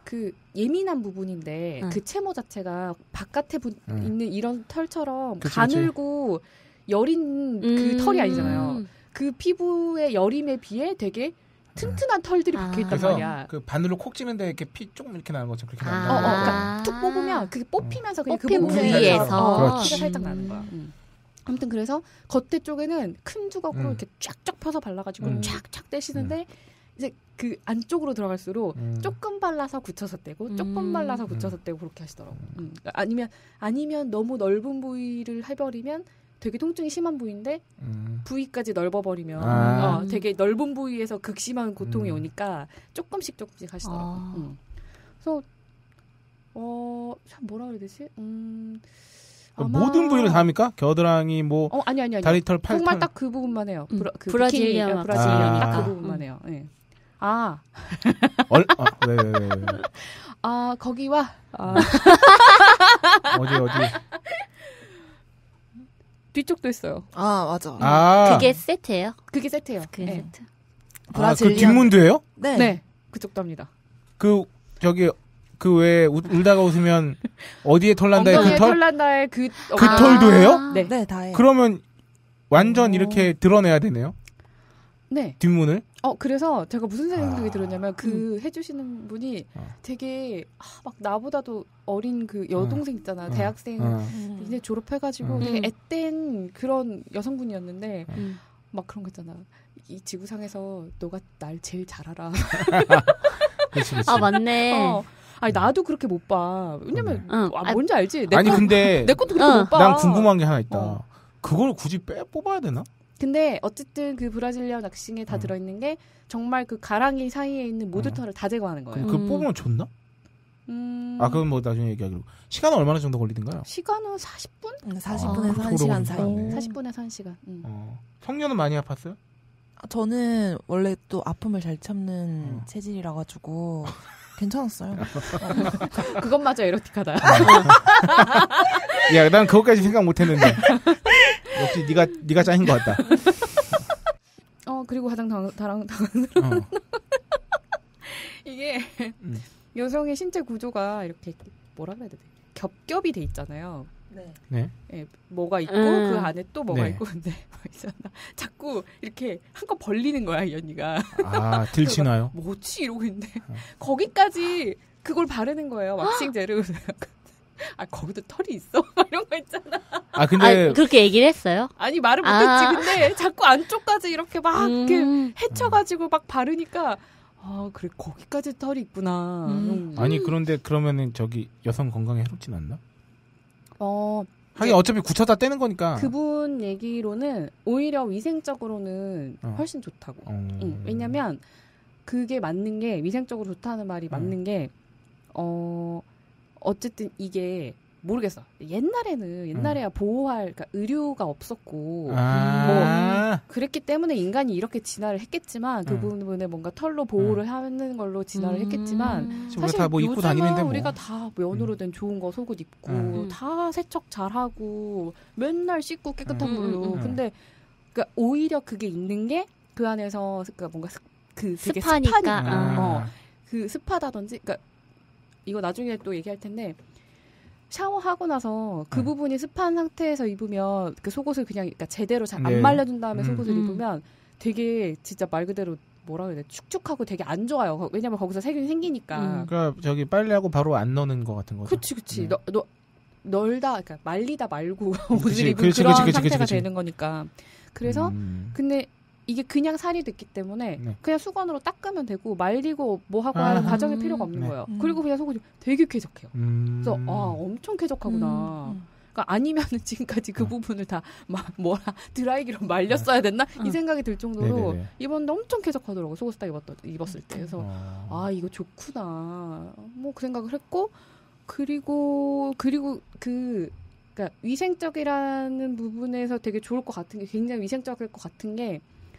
그 예민한 부분인데 그 채모 자체가 바깥에 있는 이런 털처럼 가늘고 여린 그 털이 아니잖아요. 그 피부의 여림에 비해 되게 튼튼한 털들이 박혀있단 말이야. 그 바늘로 콕 찌는데 이렇게 피 조금 이렇게 나는 것처럼 그렇게 나는 그러니까 툭 뽑으면 그게 뽑히면서 그냥 그 부위에서 피가 살짝 나는 거야. 아무튼 그래서 겉에 쪽에는 큰 주걱으로 이렇게 쫙쫙 펴서 발라가지고 쫙쫙 떼시는데 이제 그 안쪽으로 들어갈수록 조금 발라서 굳혀서 떼고 조금 발라서 굳혀서 떼고 그렇게 하시더라고. 아니면 너무 넓은 부위를 해버리면 되게 통증이 심한 부위인데 부위까지 넓어버리면 되게 넓은 부위에서 극심한 고통이 오니까 조금씩 하시더라고. 그래서 참 뭐라 그래야 되지? 모든 부위를 다 합니까? 겨드랑이 뭐 아니. 다리털, 팔털. 정말 딱 그 부분만 해요. 브라질리언 딱 그 부분만 해요. 네. 왜. 거기와 어디 뒤쪽도 있어요. 맞아. 그게 세트예요? 그게 세트예요. 그게 세트. 그 뒷문도예요? 네. 그쪽도 합니다. 그 왜 울다가 웃으면 어디에 털 난다에 엉덩이에 털 난다에 그 털도 해요? 네, 다 해요. 그러면 완전 이렇게 드러내야 되네요. 네. 뒷문을? 그래서 제가 무슨 생각이 들었냐면 해주시는 분이 되게 막 나보다도 어린 그 여동생 있잖아. 대학생 이제 졸업해가지고 되게 앳된 그런 여성분이었는데 막 그런 거 있잖아. 이 지구상에서 너가 날 제일 잘 알아. 그치. 맞네. 아니 나도 그렇게 못 봐. 왜냐면 뭔지 알지? 근데 내 것도 그렇게 못 봐. 난 궁금한 게 하나 있다. 그걸 굳이 뽑아야 되나? 근데 어쨌든 그 브라질리언 왁싱에 다 들어있는 게 정말 그 가랑이 사이에 있는 모든 털을 다 제거하는 거예요. 그럼 뽑으면 좋나? 그건 뭐 나중에 얘기하기로. 시간은 얼마나 정도 걸리던가요? 시간은 40분? 40분에서 1시간 사이. 40분에서 1시간. 성녀는 많이 아팠어요? 저는 원래 또 아픔을 잘 참는 체질이라 가지고 괜찮았어요. 그것마저 에로틱하다. 야, 난 그것까지 생각 못했는데. 역시 네가 짱인 것 같다. 그리고 가장 이게 여성의 신체 구조가 이렇게 뭐라 그래야 돼? 겹겹이 돼 있잖아요. 네. 네, 뭐가 있고 그 안에 또 뭐가 있고 근데 있잖아. 자꾸 이렇게 한껏 벌리는 거야 이 언니가. 들치나요? 뭐지 이러고 있는데 거기까지 그걸 바르는 거예요. 왁싱제를. 거기도 털이 있어? 이런 거 있잖아. 근데 그렇게 얘기를 했어요? 아니 말을 못했지. 근데 자꾸 안쪽까지 이렇게 막 이렇게 헤쳐가지고 막 바르니까 그래 거기까지 털이 있구나. 아니 그런데 그러면은 여성 건강에 해롭진 않나? 하긴 어차피 굳혀다 떼는 거니까. 그분 얘기로는 오히려 위생적으로는 훨씬 좋다고. 왜냐면 그게 맞는 게 위생적으로 좋다는 말이 맞는 게 어쨌든 이게 모르겠어. 옛날에야 보호할 그러니까 의료가 없었고 뭐 그랬기 때문에 인간이 이렇게 진화를 했겠지만 그 부분에 뭔가 털로 보호를 하는 걸로 진화를 했겠지만 사실 다 뭐 입고 다니는데 뭐. 우리가 다 면으로 된 좋은 거 속옷 입고 다 세척 잘하고 맨날 씻고 깨끗한 물로 근데 그러니까 오히려 그게 있는 게 그 안에서 그러니까 뭔가 되게 습하니까 그 습하다든지 그러니까 이거 나중에 또 얘기할 텐데 샤워하고 나서 그 부분이 습한 상태에서 입으면 그 속옷을 그냥 그러니까 제대로 잘 안 말려준 다음에 속옷을 입으면 되게 진짜 말 그대로 뭐라 그래야 돼 축축하고 되게 안 좋아요. 왜냐면 거기서 세균이 생기니까. 그러니까 빨래하고 바로 안 넣는 거 같은 거죠. 그치. 널다 그러니까 말리다 말고 옷을 입은 그런 상태가 되는 거니까. 그래서 근데 이게 그냥 살이 됐기 때문에 그냥 수건으로 닦으면 되고 말리고 뭐 하고 하는 과정이 필요가 없는 거예요. 그리고 그냥 속옷이 되게 쾌적해요. 그래서 엄청 쾌적하구나. 그러니까 아니면은 지금까지 그 부분을 다 드라이기로 말렸어야 됐나 이 생각이 들 정도로 이번에 엄청 쾌적하더라고 속옷 딱 입었을 때. 그래서 이거 좋구나. 뭐 그 생각을 했고 그리고 그러니까 위생적이라는 부분에서 되게 좋을 것 같은 게 굉장히 위생적일 것 같은 게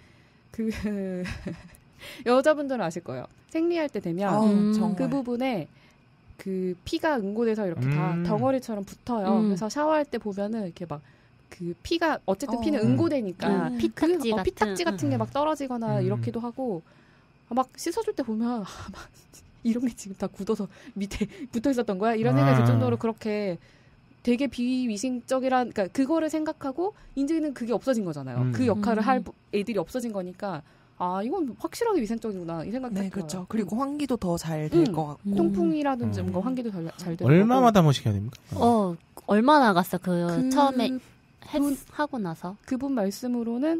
여자분들은 아실 거예요. 생리할 때 되면 그 부분에 그 피가 응고돼서 이렇게 다 덩어리처럼 붙어요. 그래서 샤워할 때 보면은 이렇게 막 그 피가 어쨌든 피는 응고되니까 피딱지 같은 게 막 떨어지거나 이렇기도 하고 막 씻어줄 때 보면 막 이런 게 지금 다 굳어서 밑에 붙어 있었던 거야? 이런 생각이 들 정도로 그렇게 되게 비위생적이란, 그러니까 그거를 생각하고 이제는 그게 없어진 거잖아요. 그 역할을 할 애들이 없어진 거니까 아 이건 확실하게 위생적이구나 이 생각이 네, 그렇죠. 그리고 환기도 더 잘 될 것 같고 통풍이라든지 뭔가 환기도 잘 되고. 얼마마다 한 번씩 해야 됩니까? 얼마나 갔어? 처음에 하고 나서 그분 말씀으로는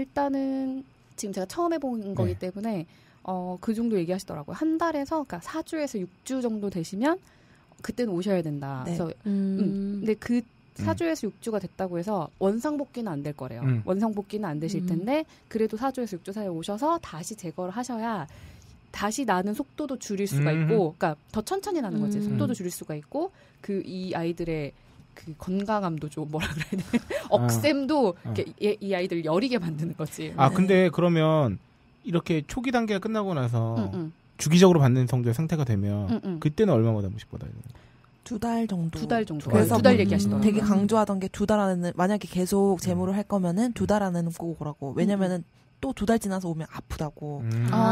일단은 지금 제가 처음 해본 거기 때문에 그 정도 얘기하시더라고요. 한 달에서 그러니까 4주에서 6주 정도 되시면 그때는 오셔야 된다. 네. 그래서 근데 그 4주에서 6주가 됐다고 해서 원상복귀는 안 될 거래요. 원상복귀는 안 되실 텐데 그래도 4주에서 6주 사이에 오셔서 다시 제거를 하셔야 다시 나는 속도도 줄일 수가 있고, 그러니까 더 천천히 나는 거지. 속도도 줄일 수가 있고, 이 아이들의 그 건강함도 좀 뭐라 그래야 돼? 억셈도 이 아이들 여리게 만드는 거지. 아 근데 그러면 이렇게 초기 단계가 끝나고 나서 주기적으로 받는 정도의 상태가 되면 그때는 얼마마다 한 번씩 받아야 돼요? 2달 정도. 2달 정도. 그래서 2달 얘기하시더라고요. 되게 강조하던 게 2달 안에는 만약에 계속 제모를 할 거면은 2달 안에는 꼭 오라고. 왜냐면은 또 2달 지나서 오면 아프다고.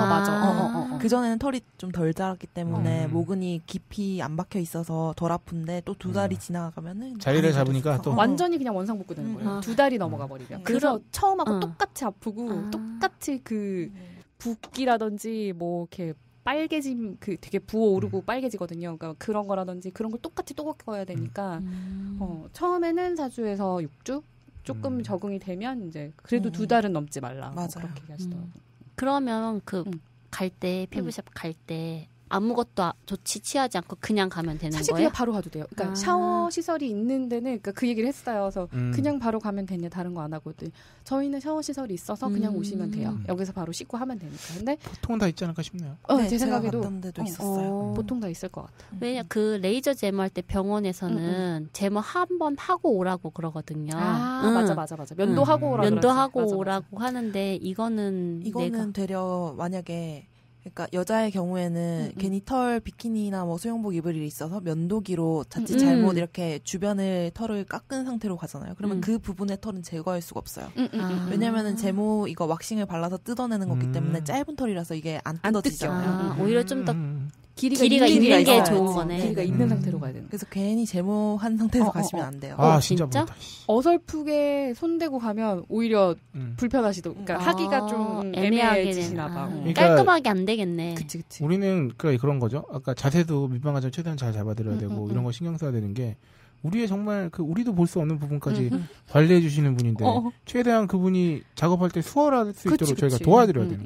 맞아. 그 전에는 털이 좀 덜 자랐기 때문에 모근이 깊이 안 박혀 있어서 덜 아픈데 또 2달이 지나가면은 자리를 잡으니까 또 완전히 그냥 원상복구 되는 거예요. 2달이 넘어가 버리면. 그래서 처음하고 똑같이 아프고 똑같이 그 붓기라든지 뭐 이렇게 빨개짐 그 되게 부어오르고 빨개지거든요. 그러니까 그런 거라든지 그런 걸 똑같이 또 겪어야 되니까 처음에는 4주에서 6주 조금 적응이 되면 이제 그래도 2달은 넘지 말라. 맞아요. 그렇게 얘기하시더라고요. 그러면 갈 때 피부샵 갈 때 아무것도 조치 취하지 않고 그냥 가면 되는 사실 거예요? 그냥 바로 가도 돼요. 그러니까 샤워 시설이 있는 데는 그러니까 그 얘기를 했어요. 그래서 그냥 바로 가면 되냐 다른 거 안 하거든. 저희는 샤워 시설이 있어서 그냥 오시면 돼요. 여기서 바로 씻고 하면 되니까. 근데 보통은 다 있지 않을까 싶네요. 네, 제 생각에도 갔던 데도 있었어요. 보통 다 있을 것 같아요. 왜냐 그 레이저 제모할 때 병원에서는 제모 한 번 하고 오라고 그러거든요. 맞아. 면도하고 오라고. 면도하고 오라고 하는데 이거는 되려 만약에 그러니까 여자의 경우에는 괜히 털 비키니나 뭐 수영복 입을 일이 있어서 면도기로 자칫 잘못 이렇게 주변을 털을 깎은 상태로 가잖아요. 그러면 그 부분의 털은 제거할 수가 없어요. 왜냐면은 제모 이거 왁싱을 발라서 뜯어내는 거기 때문에 짧은 털이라서 이게 안 뜯어지잖아요. 오히려 좀 더 길이가 있는 게 있어야지. 좋은 거네. 길이가 있는 상태로 가야 되는. 그래서 괜히 제모한 상태에서 가시면 안 돼요. 진짜? 어설프게 손대고 가면 오히려 불편하시도. 그러니까 하기가 좀 애매해지시나 봐. 그러니까 깔끔하게 안 되겠네. 그치. 우리는 그런 거죠. 아까 자세도 밑방 과정 최대한 잘 잡아드려야 되고 이런 거 신경 써야 되는 게 우리의 정말 우리도 볼 수 없는 부분까지 관리해 주시는 분인데 최대한 그분이 작업할 때 수월할 수 있도록 저희가 도와드려야 되는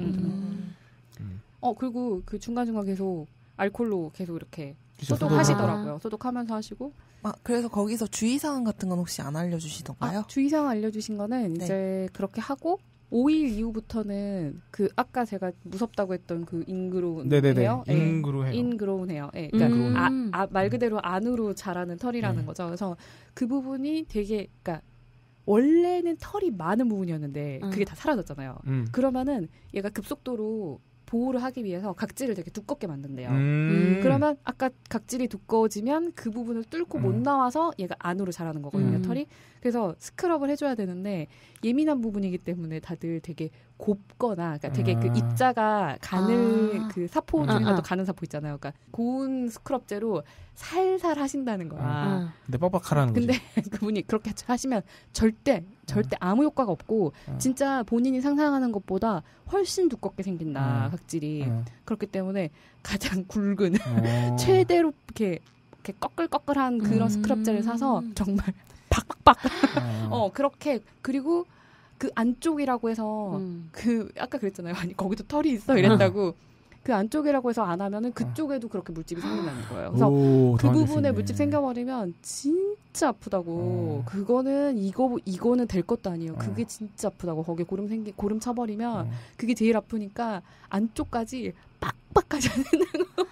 거죠. 그리고 그 중간중간 계속 알콜로 계속 이렇게 소독하시더라고요. 소독하면서 하시고. 그래서 거기서 주의사항 같은 건 혹시 안 알려주시던가요? 주의사항 알려주신 거는 이제 그렇게 하고 5일 이후부터는 그 아까 제가 무섭다고 했던 그 인그로운 헤어, 인그로운 헤어, 그러니까 말 그대로 안으로 자라는 털이라는 거죠. 그래서 그 부분이 되게, 그러니까 원래는 털이 많은 부분이었는데 그게 다 사라졌잖아요. 그러면은 얘가 급속도로 보호를 하기 위해서 각질을 되게 두껍게 만든대요. 그러면 아까 각질이 두꺼워지면 그 부분을 뚫고 못 나와서 얘가 안으로 자라는 거거든요, 털이. 그래서 스크럽을 해줘야 되는데 예민한 부분이기 때문에 다들 되게 곱거나, 그러니까 되게 그 입자가 가늘 그 사포 중에서도 가는 사포 있잖아요. 그러니까 고운 스크럽제로 살살 하신다는 거야. 근데 빡빡하라는 거죠. 근데 그분이 그렇게 하시면 절대 아무 효과가 없고 진짜 본인이 상상하는 것보다 훨씬 두껍게 생긴다, 각질이. 그렇기 때문에 가장 굵은 최대로 이렇게 꺼끌꺼끌한 그런 스크럽제를 사서 정말 팍팍팍 그렇게. 그리고 그 안쪽이라고 해서 그 아까 그랬잖아요. 아니 거기도 털이 있어 이랬다고. 그 안쪽이라고 해서 안 하면은 그쪽에도 그렇게 물집이 생긴다는 거예요. 그래서 그 부분에 물집 생겨버리면 진짜 아프다고. 그거는 이거는 될 것도 아니에요. 그게 진짜 아프다고. 거기에 고름 차버리면 그게 제일 아프니까 안쪽까지 빡빡하지 않는다고.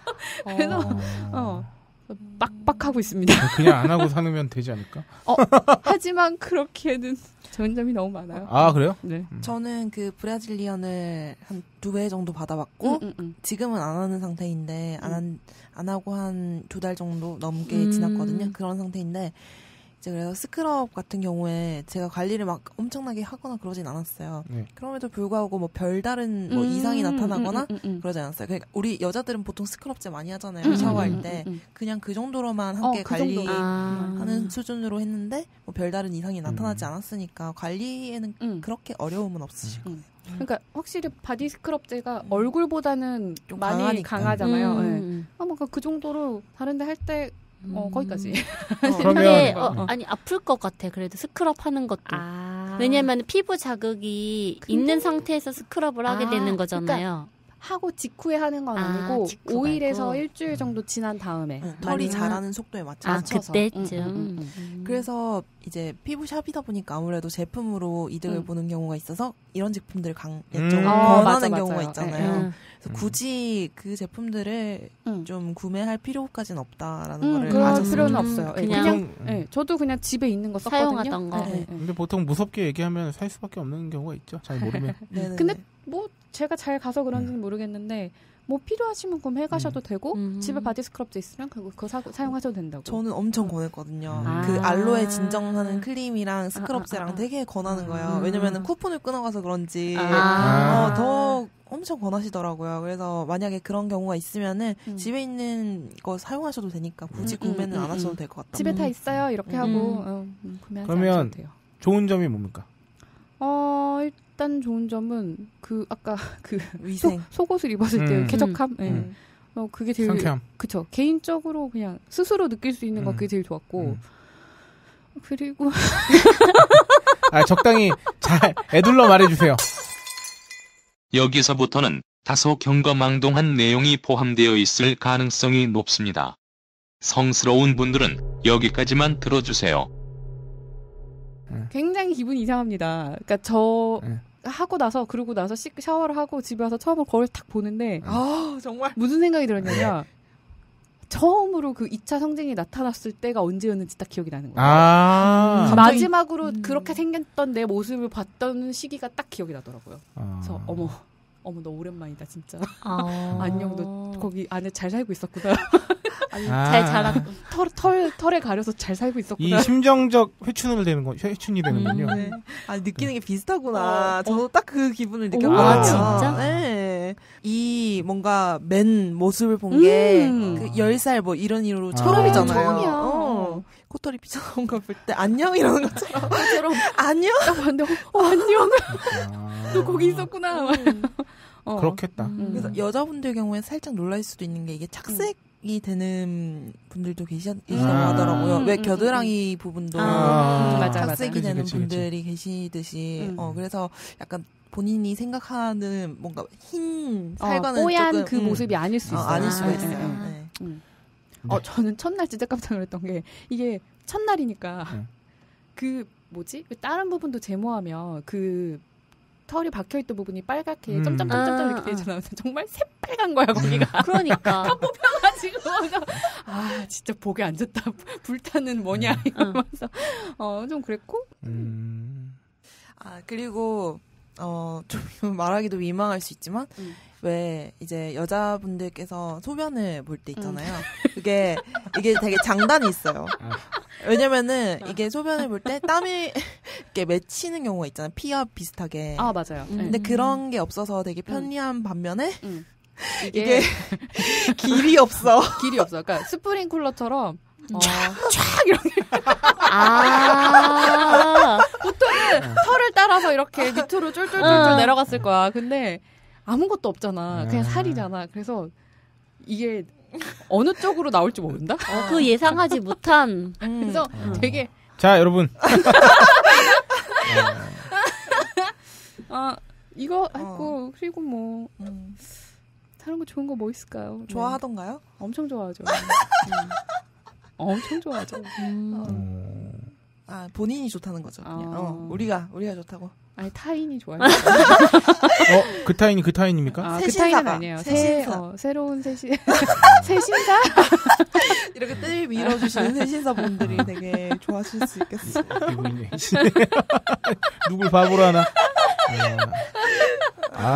그래서 빡빡하고 있습니다. 그냥 안 하고 사는 되지 않을까? 하지만 그렇게는 전점이 너무 많아요. 그래요? 네. 저는 그 브라질리언을 한 2회 정도 받아봤고 지금은 안 하는 상태인데 안 하고 한 2달 정도 넘게 지났거든요. 그런 상태인데 이제 그래서 스크럽 같은 경우에 제가 관리를 막 엄청나게 하거나 그러진 않았어요. 네. 그럼에도 불구하고 뭐 별다른 뭐 이상이 나타나거나 그러지 않았어요. 그러니까 우리 여자들은 보통 스크럽제 많이 하잖아요. 샤워할 때. 그냥 그 정도로만 함께 관리하는 수준으로 했는데 뭐 별다른 이상이 나타나지 않았으니까 관리에는 그렇게 어려움은 없으실 거예요. 그러니까 확실히 바디 스크럽제가 얼굴보다는 좀 많이 강하잖아요. 네. 뭔가 그 정도로 다른데 할 때 거기까지. 그러면 아니 아플 것 같아. 그래도 스크럽 하는 것도. 왜냐면 피부 자극이 있는 상태에서 스크럽을 하게 되는 거잖아요. 그러니까 하고 직후에 하는 건 아니고 5일에서 일주일 정도 지난 다음에 털이 자라는 속도에 맞춰서 그때쯤. 그래서 이제 피부샵이다 보니까 아무래도 제품으로 이득을 보는 경우가 있어서 이런 제품들을 권하는 경우가 있잖아요. 그래서 굳이 그 제품들을 좀 구매할 필요까지는 없다라는 거를 그럴 필요는 없어요. 그냥 저도 그냥 집에 있는 거 사용하던 거. 근데 보통 무섭게 얘기하면 살 수밖에 없는 경우가 있죠. 잘 모르면. 근데 뭐 제가 잘 가서 그런지는 모르겠는데 뭐 필요하시면 구매해 가셔도 되고 집에 바디 스크럽제 있으면 그거 사용하셔도 된다고. 저는 엄청 권했거든요. 그 알로에 진정하는 크림이랑 스크럽제랑 되게 권하는 거예요. 왜냐면은 쿠폰을 끊어가서 그런지 더 엄청 권하시더라고요. 그래서 만약에 그런 경우가 있으면은 집에 있는 거 사용하셔도 되니까 굳이 구매는 안 하셔도 될 것 같아요. 집에 다 있어요. 이렇게 하고 구매하지 그러면 돼요. 좋은 점이 뭡니까? 일단 좋은 점은 아까 위생 속옷을 입었을 때 쾌적함. 그게 제일 상쾌함. 그쵸. 개인적으로 그냥 스스로 느낄 수 있는 거 그게 제일 좋았고. 그리고 적당히 잘 애둘러 말해주세요. 여기서부터는 다소 경거망동한 내용이 포함되어 있을 가능성이 높습니다. 성스러운 분들은 여기까지만 들어주세요. 굉장히 기분이 이상합니다. 그러니까 그러고 나서 샤워를 하고 집에 와서 처음으로 거울을 탁 보는데 정말 무슨 생각이 들었냐면 처음으로 그 2차 성징이 나타났을 때가 언제였는지 딱 기억이 나는 거예요. 마지막으로 그렇게 생겼던 내 모습을 봤던 시기가 딱 기억이 나더라고요. 그래서 어머 너 오랜만이다 진짜. 안녕 너 거기 안에 잘 살고 있었구나. 잘 자랐고 털에 가려서 잘 살고 있었구나. 이 심정적 회춘이 되는군요. 네. 느끼는 게 비슷하구나. 저도 딱 그 기분을 느꼈거든요. 진짜? 네. 이 뭔가 맨 모습을 본 게 그 10살 뭐 이런 이유로 처음이잖아요. 처음이야. 코털이 삐쳐나온 걸 볼 때 안녕 이러는 것처럼. 안녕. 딱 봤는데 안녕. 너 거기 있었구나. 그렇겠다. 그래서 여자분들 경우에 살짝 놀랄 수도 있는 게 이게 착색이 되는 분들도 계시다고 하더라고요. 왜 겨드랑이 부분도 착색이 되는 분들이 계시듯이. 그래서 약간 본인이 생각하는 뭔가 흰 살과는 뽀얀 조금 그 모습이 아닐 수 있어요. 아닐 수가 있어요. 네. 저는 첫날 진짜 깜짝 놀랐던 게 이게 첫날이니까 다른 부분도 제모하면 그 털이 박혀있던 부분이 빨갛게 점점점점 이렇게 되잖아요. 정말 새빨간 거야 거기가. 그러니까. 다 뽑혀가지고 진짜 보기 안 좋다. 불타는 뭐냐 이러면서 좀 그랬고. 그리고 좀 말하기도 민망할 수 있지만 왜 이제 여자분들께서 소변을 볼 때 있잖아요. 이게 되게 장단이 있어요. 왜냐면은 이게 소변을 볼 때 땀이 이렇게 맺히는 경우가 있잖아요. 피와 비슷하게. 맞아요. 근데 그런 게 없어서 되게 편리한 반면에 이게 길이 없어. 길이 없어. 그러니까 스프링쿨러처럼 촥 이렇게. 보통은 털을 따라서 이렇게 밑으로 쫄쫄쫄 내려갔을 거야. 근데 아무것도 없잖아. 그냥 살이잖아. 그래서 이게 어느 쪽으로 나올지 모른다? 그 예상하지 못한. 그래서 되게. 자, 여러분. 이거 했고, 그리고 뭐, 다른 거 좋은 거 뭐 있을까요? 좋아하던가요? 엄청 좋아하죠. 엄청 좋아하죠. 본인이 좋다는 거죠. 우리가 좋다고. 아니, 타인이 좋아요. 그 타인이 그 타인입니까? 그 타인은 아니에요. 새로운 새신사? 이렇게 뜰 밀어주시는 새신사 분들이 되게 좋아하실 수 있겠어요. 누굴 바보로 하나?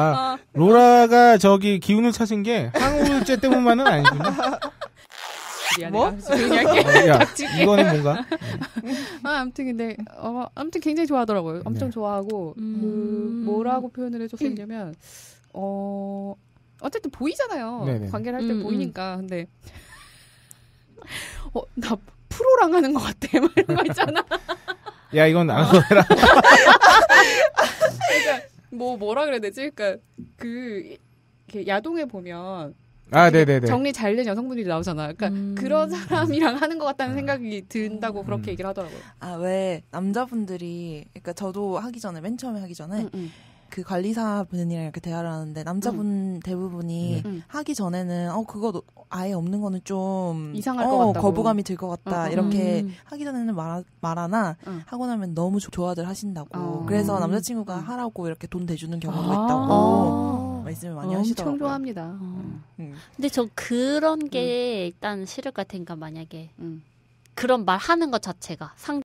로라가 기운을 찾은 게 항우울제 때문만은 아니군요. 미안해. 뭐? 야, 이거는 뭔가? 아무튼 근데 아무튼 굉장히 좋아하더라고요. 엄청 좋아하고 뭐라고 표현을 해줬었냐면 어쨌든 보이잖아요. 네네. 관계를 할 때 보이니까. 근데 나 프로랑 하는 것 같아. 뭐 이런 거 있잖아. 야, 이건 안 써라. 그러니까 뭐라 그래야 되지? 그러니까 이렇게 야동에 보면 네네네. 정리 잘 된 여성분들이 나오잖아. 그러니까 그런 사람이랑 하는 것 같다는 생각이 든다고 그렇게 얘기를 하더라고요. 왜 남자분들이 그러니까 저도 맨 처음에 하기 전에 그 관리사 분이랑 이렇게 대화를 하는데 남자분 대부분이 하기 전에는 그거 아예 없는 거는 좀 이상할 것 같다. 거부감이 들 것 같다. 이렇게 하기 전에는 말하나 하고 나면 너무 좋아들 하신다고. 그래서 남자친구가 하라고 이렇게 돈 대주는 경우도 있다고 말씀을 많이 하시더라고요. 엄청 좋아합니다. 근데 저 그런 게 일단 싫을 것 같으니까 만약에 그런 말 하는 것 자체가